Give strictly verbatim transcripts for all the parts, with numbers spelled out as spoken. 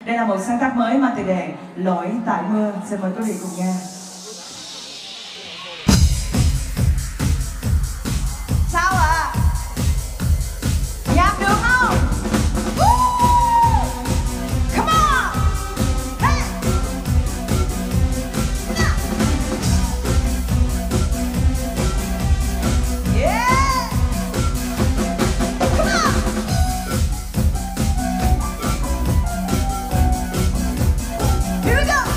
Đây là một sáng tác mới mang tựa đề Lỗi Tại Mưa. Xin mời quý vị cùng nghe. Sao ạ? À? Nhạc được không? Come on! Hey! Yeah! Come on! Here we go!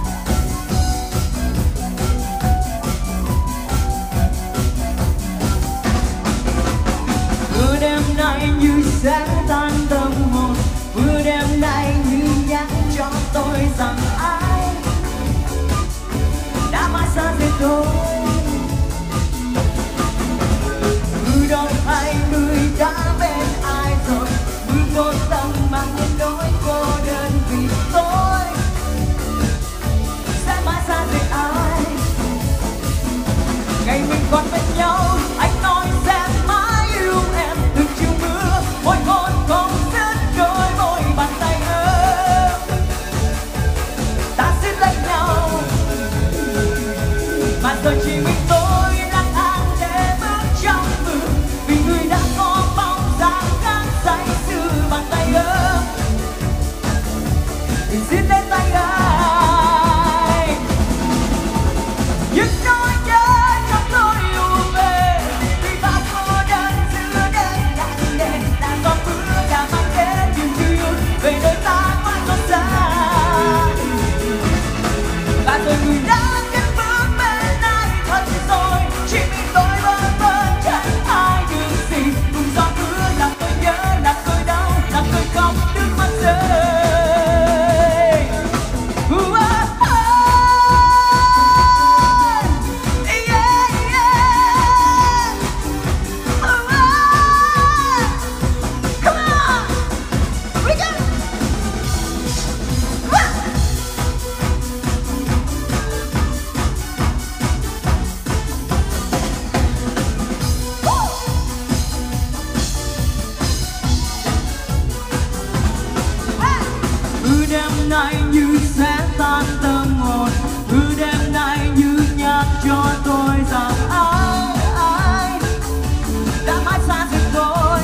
Vừa đêm nay như sẽ tan tâm hồn, vừa đêm nay như nhắc cho tôi rằng ai đã mãi xa rời tôi. Từ đâu hai người đã bên ai rồi, cứ vô tâm mang đến nỗi cô đơn vì tôi sẽ mãi xa rời ai. Ngày mình còn bên nhau, anh nói sẽ mãi yêu em. Từng chiều mưa, môi hôn không dứt đôi môi bàn tay ấm. Ta xin lấy nhau, mà giờ chỉ mình tôi lang thang để bước trong mưa. Vì người đã có bóng dáng khác say sưa bàn tay ấm. Mình xin lấy tay ai, những nỗi nhớ trong tôi ùa về. Vì bao cô đơn giữa đêm lặng nề, là giọt mưa đã mang đến niềm yêu về nơi ta mãi còn xa. Và rồi người đã cất bước bên ai thật rồi, chỉ mình tôi bơ vơ chẳng ai được gì. Cùng giọt mưa làm tôi nhớ, làm tôi đau, làm tôi khóc nước mắt rơi. Uh, uh, uh. Yeah, yeah. Uh, uh. Come on, we go. Uh. Cứ đêm nay như sẽ tan tâm hồn, cứ đêm nay như nhắc cho tôi rằng ai ai đã mãi xa rời tôi.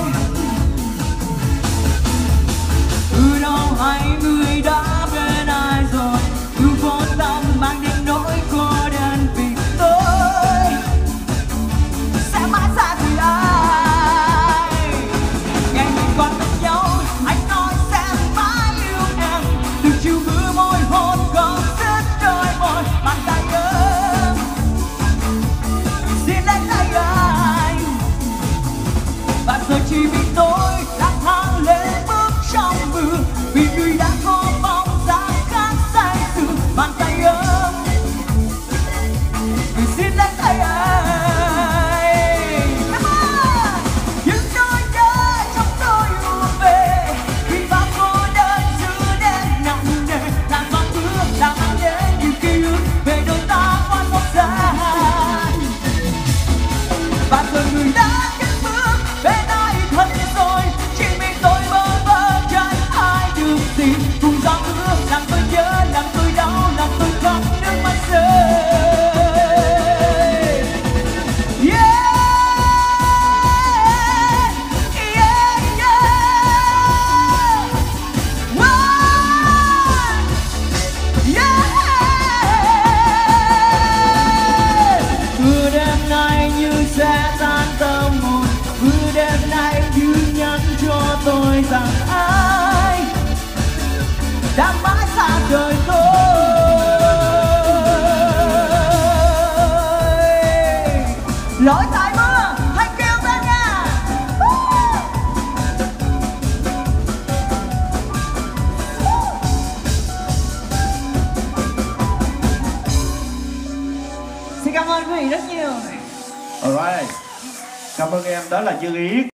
Từ đâu hai người đã bên ai rồi, cứ vô tâm mang đến nỗi cô đơn vì tôi sẽ mãi xa rời ai. Ngày mình còn bên nhau, anh nói sẽ mãi yêu em. Từ chiều mưa môi hôn không dứt đôi môi bàn tay ấm. Xin lấy tay anh, và giờ chỉ vì tôi lang thang lên bước trong mưa. Vì người đã có bóng dáng khác say sưa bàn tay ấm. Vì xin lấy tay anh. Come on! Những nỗi nhớ trong tôi ùa về. Vì bao cô đơn giữa đêm nặng nề, là giọt mưa đã mang đến những ký ức về đôi ta quá xót xa. Và giờ người đã cất bước bên ai thật rồi, chỉ mình tôi bơ vơ chẳng ai được gì. Cùng gió mưa làm tôi nhớ, làm tôi đau, làm tôi khóc nước mắt rơi. Yeah, yeah, yeah. Wow, yeah. Cứ đêm nay như sẽ tan tâm hồn, cứ đêm nay như nhắn cho tôi rằng ai đã mãi xa rời tôi. Lỗi tại mưa, hãy kêu lên nha. Woo! Xin cảm ơn quý vị rất nhiều. Alright, cảm ơn em, đó là Như Ý.